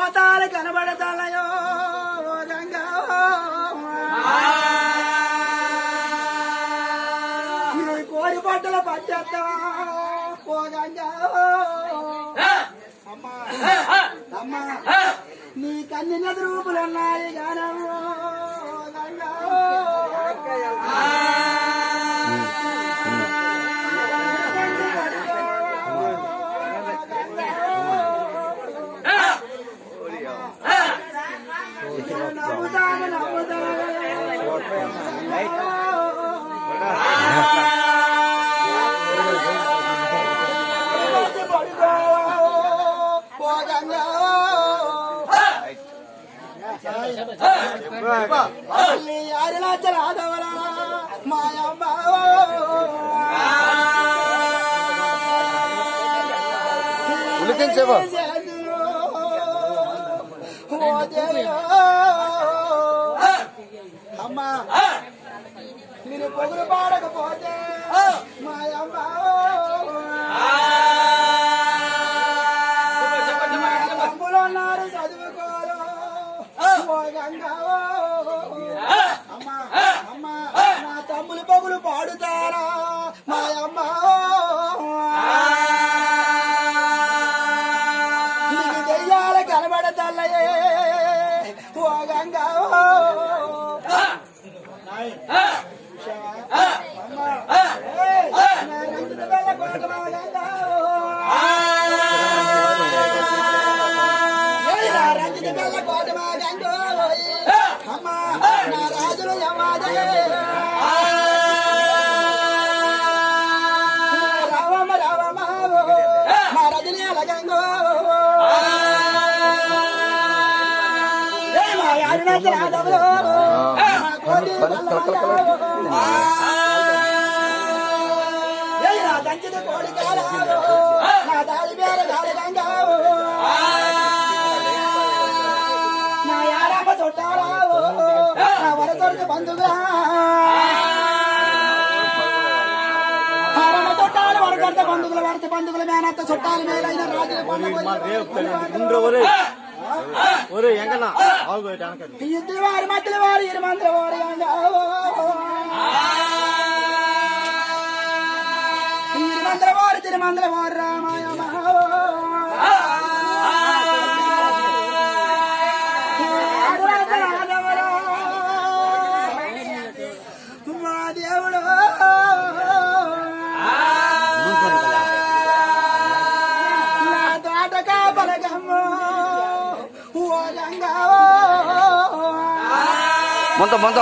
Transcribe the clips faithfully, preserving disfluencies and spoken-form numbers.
పోతాలు కనబడతాయో గంగా కోడి బట్టల పచ్చేస్తా ఓ గంగా అమ్మా అమ్మా నీ కన్ని నది రూపులున్నాయి గానము గంగా నవ్వుతాను నవ్వుతాను అరుణాచలాదవరా మాయమ్మ ఉలికించేవా అమ్మా మీరు పొగులు పాడకపోతే మాయమ్మ తమ్ములు ఉన్నారు చదువుకోరు గంగా అమ్మా అమ్మా నా తమ్ములు పొగులు పాడుతారా మాయమ్మ నీకు దెయ్యాల కనబడతల్లయే ఓ గంగా రంజిత బెల్ల కోటమా గంగో అమ్మా నా రాజులు యమాదే రావమ్మ రావమ్మ మా రజనీ అలగంగో మా అరుణాచలాదవులో మా కోటి నా దంచిత కోడి కాలాలో నా దాడి పేర దాడి గంగా నా యారమ్మ చుట్టారావు నా వరకొడుకు బంధుగా ఆరమ్మ చుట్టాలు వరకొడత బంధువుల వరత బంధువుల మేనత్త చుట్టాలు మేలైన రాజుల ఇద్దరు వారి మధ్యలో వారు ఇరు మంత్రి వారి ఇరు మంత్రి వారు తిరుమంత్రి వారు రామాయ మా దేవుడు నా తోట కాపలగమ్మ ఓ గంగా మొంత మొంత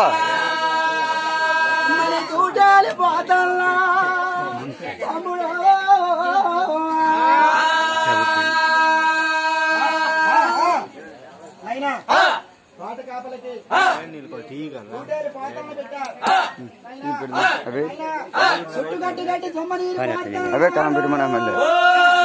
మరి తూటాలి పోతల్లా తమ్ముడు అయినా తోట కాపలకి చుట్టు గట్టి గట్టి సొమ్మ నీరు అవే కాలం పెట్టి మన